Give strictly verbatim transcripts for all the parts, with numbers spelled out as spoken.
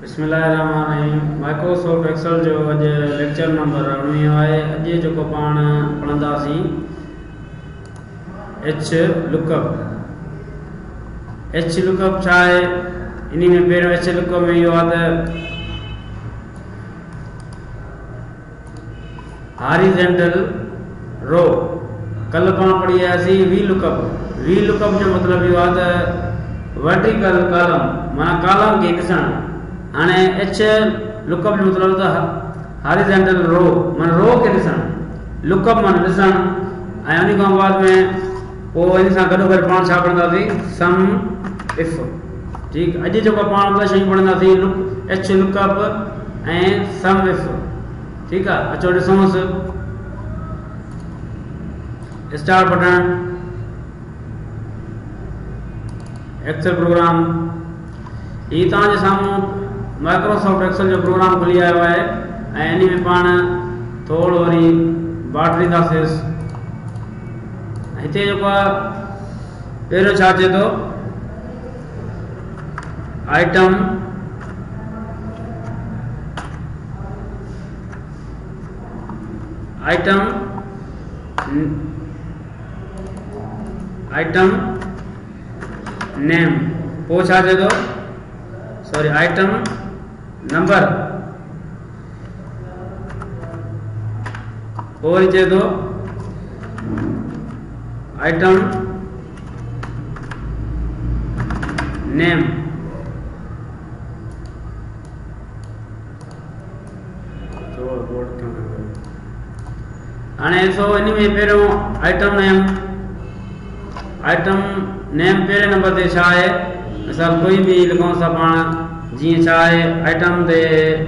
बिस्मिल्लाहिर्रहमानिर्रहीम। Microsoft Excel जो अॼु लेक्चर नंबर उणिवीह आहे। अॼु जेको पाण पढ़ंदासीं एच लुकअप। एच लुकअप छा आहे? इन में पहिरियों एच लुकअप में इहो आहे त हॉरिज़ॉन्टल रो। कल पाण पढ़ी आयासीं वी लुकअप। वी लुकअप जो मतिलबु इहो आहे त वर्टिकल कॉलम माना कॉलम खे ॾिसणु। हाणे एच लुकअप जो मतिलबु त हॉरिज़ॉन्टल रो माना रो खे ॾिसणु, लुकअप माना ॾिसणु। ऐं उन खां बाद में पोइ इन सां गॾो गॾु पाण छा पढ़ंदासीं? सम इफ। ठीकु। अॼु जेको पाण ॿ शयूं पढ़ंदासीं, लुक एच लुकअप ऐं सम इफ। ठीकु आहे। अचो ॾिसूंसि। Start button, Excel program. हीउ तव्हांजे साम्हूं माइक्रोसॉफ्ट एक्सेल जो प्रोग्राम खुली आयो आहे ऐं इन में पाण थोरो वरी बाटरींदासीं। हिते जेको आहे पहिरियों छा अचे थो? Item item item name. पोइ छा अचे थो? Sorry, item number. और अचे थो आइटम नेम। हाणे ॾिसो, इन में पहिरियों आइटम नेम। आइटम नेम पहिरें नंबर ते छा आहे? असां कोई बि लिखूं था पाण, जीअं छा आहे आइटम ते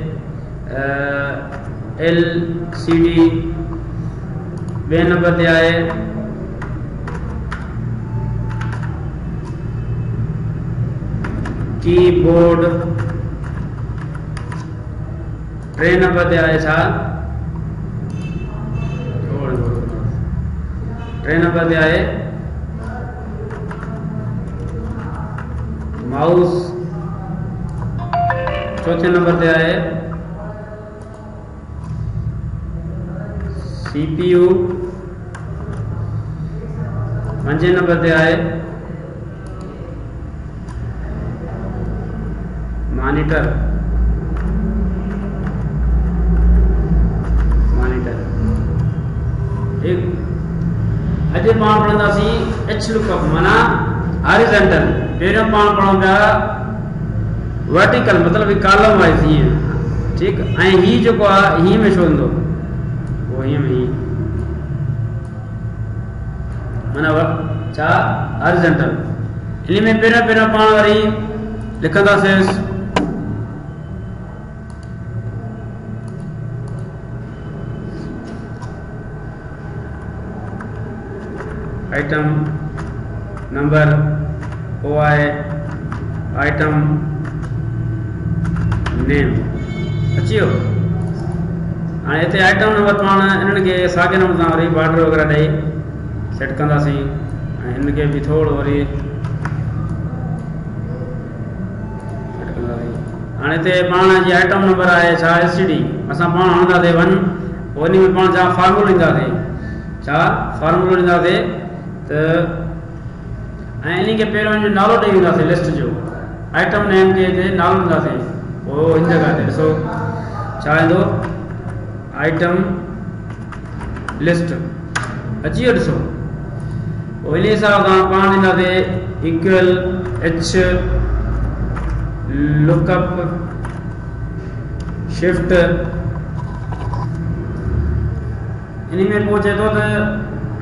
एल सी डी। ॿिए नंबर ते आहे कीबोर्ड। टे नंबर ते आहे छा? टे नंबर ते आहे माउस। चौथे नंबर ते आहे सीपीयू। पंजे नंबर ते आहे मॉनिटर। मॉनिटर। ठीक। अॼु पाण पढ़ंदासीं एच लुकअप माना हॉरिज़ॉन्टल। पहिरियों पाण पढ़ूं पिया वर्टिकल मतिलबु कॉलम वाइज़ हीअं। ठीकु। ऐं हीउ जेको आहे हीअं में छो ईंदो? पोइ हीअं में हीअं माना छा? हॉरिज़ॉन्टल। इन में पहिरियों पहिरियों पाण वरी लिखंदासीं आइटम नंबर। पोइ आहे आइटम नेम। अची वियो। हाणे हिते आइटम नंबर पाण इन्हनि खे साॻे नमूने सां वरी बॉर्डर वग़ैरह ॾेई सेट कंदासीं ऐं हिन खे बि थोरो वरी सेट कंदासीं। हाणे हिते पाण जी आइटम नंबर आहे छा? L C D. असां पाण हणंदासीं वन। पोइ इन में पाण छा फॉर्मूलो ॾींदासीं? छा फॉर्मूलो ॾींदासीं त ऐं इन खे पहिरियों जो नालो ॾेई वेंदासीं लिस्ट जो। आइटम नेम खे हिते नालो ॾींदासीं। पोइ हिन जॻह ते ॾिसो छा ईंदो? Item list. अची वियो। ॾिसो। पोइ इन हिसाब सां पाण ॾींदासीं इक्वल एच लुकअप शिफ्ट। इन में पोइ चए थो त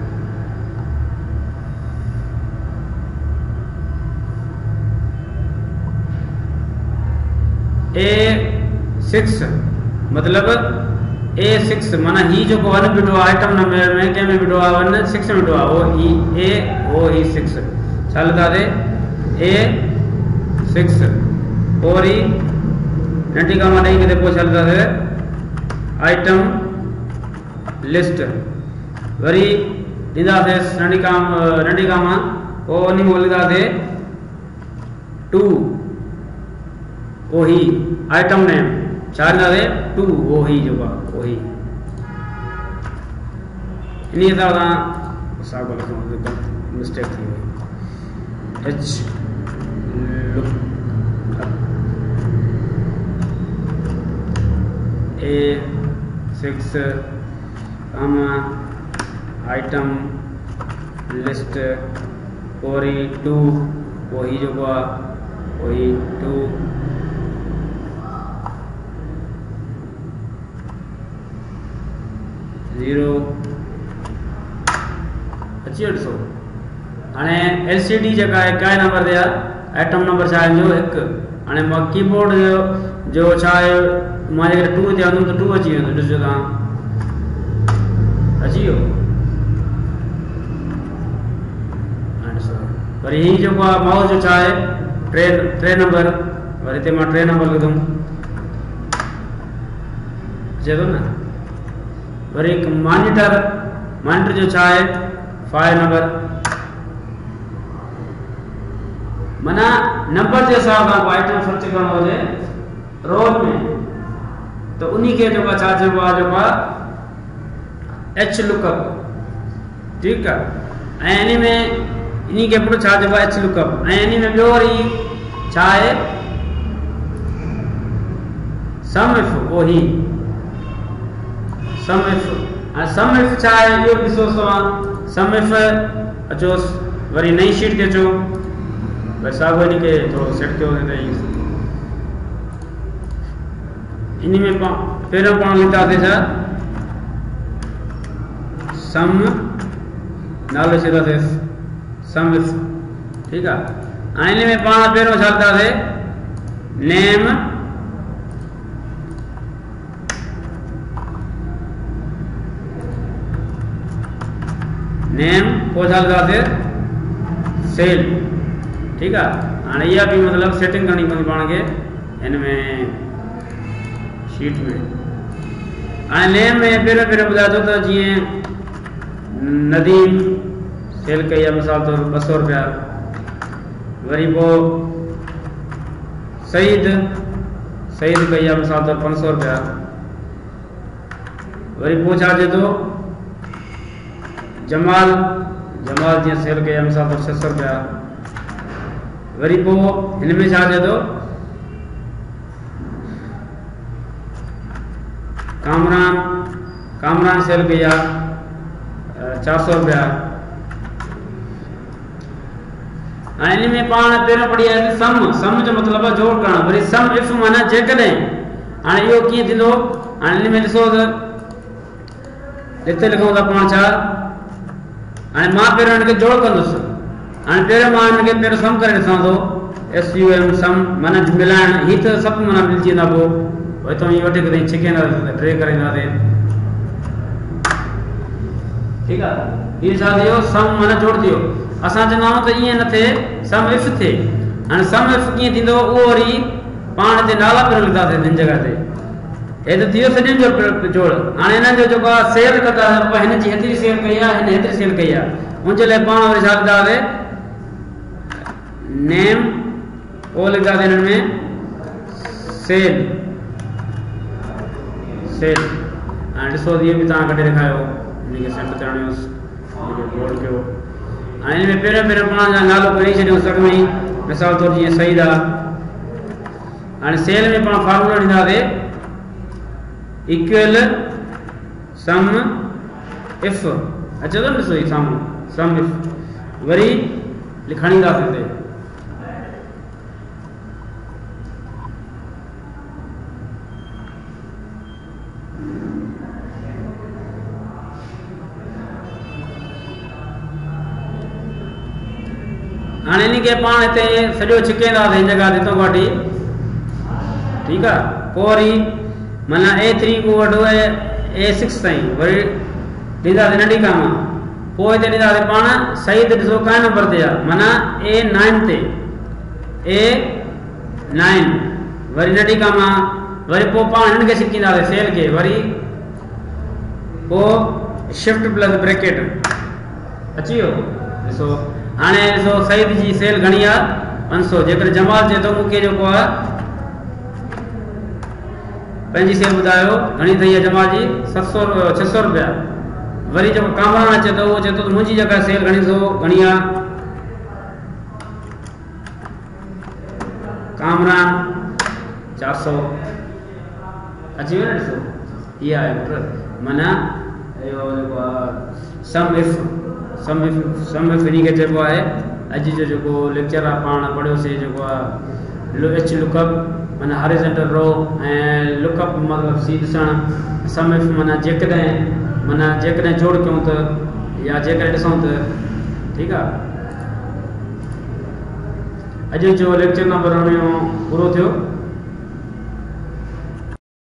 ए सिक्स मतलब ए सिक्स माना ही जो वन बीठो आहे आइटम नंबर में कंहिं में बीठो आहे? वन सिक्स में बीठो आहे। वो ही ए वो ही सिक्स। छा लिखंदासीं? ए सिक्स। पोइ वरी नंढी कामा ॾेई करे पोइ छा लिखंदासीं? Item list. वरी ॾींदासीं नंढी काम नंढी कामा। पोइ उन में लिखंदासीं टू। वही आइटम नेम छा ॾींदासीं टू वही जेको आहे वही इन हिसाब सां साॻियो लिखूं मिस्टेक थी वई H look A six comma item list वरी टू वही जेको आहे वही टू ज़ीरो अची वियो ॾिसो हाणे एल सी डी जेका आहे काए नंबर ते आहे आइटम नंबर छा आहे जो हिकु हाणे मां कीबोर्ड जो जो छा आहे मां जेकर टू ते हूंदुमि त टू अची वेंदो ॾिसो तव्हां अची वियो हाणे ॾिसो वरी हीउ जेको आहे माउस जो छा आहे टे टे नंबर वरी हिते मां टे नंबर लिखंदुमि अचे थो न वरी हिकु मॉनिटर मॉनिटर जो छा आहे फाइव नंबर माना नंबर जे हिसाब सां को आइटम सर्च करणो हुजे रोज में त उन खे जेको आहे छा चइबो आहे जेको आहे एच लुकअप ठीकु आहे ऐं इन में इन खे पोइ छा चइबो आहे एच लुकअप ऐं इन में ॿियो वरी छा आहे सम इफ वही सम इफ हाणे सम इफ छा आहे इहो ॾिसो तव्हां सम इफ अचो वरी नई शीट ते अचो वरी साॻियो इन खे थोरो सेट कयो इन में पहिरियों पाण लिखंदासीं छा सम नालो छॾंदासीं सम इफ ठीकु आहे हाणे इन में पाण पहिरियों छा लिखंदासीं नेम नेम पोइ छा लिखंदासीं सेल ठीकु आहे हाणे इहा बि मतिलबु सेटिंग करणी पवंदी पाण खे हिन में शीट में हाणे नेम में पहिरियों पहिरियों ॿुधाए थो त जीअं नदीम सेल कई आहे मिसाल तौर ॿ सौ रुपया वरी पोइ सईद सईद कई आहे मिसाल तौर पंज सौ रुपया वरी पोइ छा चए थो जमाल जमाल जीअं सेल कई आहे मिसाल तौर छह सौ रुपया वरी पोइ हिन में छा चए थो कामरान कामरान सेल कई आहे चार सौ रुपया हाणे इन में पाण पहिरियों पढ़ी आहे सम सम जो मतिलबु आहे जोड़ करणु वरी सम इफ माना जेकॾहिं हाणे इहो कीअं थींदो हाणे इन में ॾिसो त हिते लिखूं था पाण छा हाणे मां पहिरियों हिनखे जोड़ कंदुसि हाणे पहिरियों मां हिनखे पहिरियों सम करे ॾिसां थो एस यू एम सम माना मिलाइण हीअ त सभु माना मिलिजी वेंदा पोइ हितां हीअ वठी करे छिकेंदासीं टे करे ईंदासीं ठीकु आहे हीअ छा थियो सम माना जोड़ थियो असां चवंदा आहियूं त ईअं न थिए सम इफ थिए हाणे सम इफ कीअं थींदो उहो वरी पाण हिते नाला पहिरियों लिखंदासीं हिन जॻह ते हे त थियो सॼनि जो जोड़ हाणे हिननि जो जेको आहे सेल कंदासीं हिन जी हेतिरी सेल कई आहे हिन हेतिरी सेल कई आहे उनजे लाइ पाण वरी छा लिखंदासीं नेम पोइ लिखंदासीं हिननि में सेल सेल हाणे ॾिसो इहो बि तव्हां कढी ॾेखारियो हिनखे सेट करणियोसि हिनखे बोल्ड कयो हाणे हिन में पहिरियों पहिरियों पाण जा नालो खणी छॾियो सॻ में ई मिसाल तौरु जीअं सईद आहे हाणे सेल में पाण फार्मूला ॾींदासीं इक्वल सम इफ अचे थो न ॾिसो ही साम्हूं सम इफ वरी लिखणींदासीं हिते हाणे इन खे पाण हिते सॼो छिकेंदासीं हिन जॻह ते हितां वठी ठीकु आहे पोइ वरी माना ए थ्री को वठो ए सिक्स ताईं वरी ॾींदासीं नंढी काम पोइ हिते ॾींदासीं पाण सही ते ॾिसो काए नंबर ते आहे माना ए नाइन ते ए नाइन वरी नंढी काम वरी पोइ पाण हिन खे छिकींदासीं सेल खे वरी पोइ शिफ्ट प्लस ब्रैकेट अची वियो ॾिसो हाणे ॾिसो सईद जी सेल घणी आहे पंज सौ जेकर जमाल चए थो मूंखे जेको आहे पंहिंजी सेल ॿुधायो घणी अथई जमा जी सत सौ छह सौ रुपया। वरी जो कामरान अचे तो वो चए तो मुंहिंजी जगह सेल घणी सो घणी आहे कामरान चार सौ अची वियो न ॾिसो इहा आहे पुट माना इहो जेको आहे sum if sum if sum if इन्ही खे चइबो आहे। अॼु जो जेको लेक्चर आहे पाण पढ़ियोसीं जेको आहे एच लुकअप माना हॉरिज़ॉन्टल रो ऐं लुकअप मतिलबु सी ॾिसणु सम इफ माना जेकॾहिं माना जेकॾहिं जोड़ कयूं त या जेकॾहिं ॾिसूं त ठीकु आहे। अॼु जो लेक्चर नंबर उणिवीह पूरो थियो।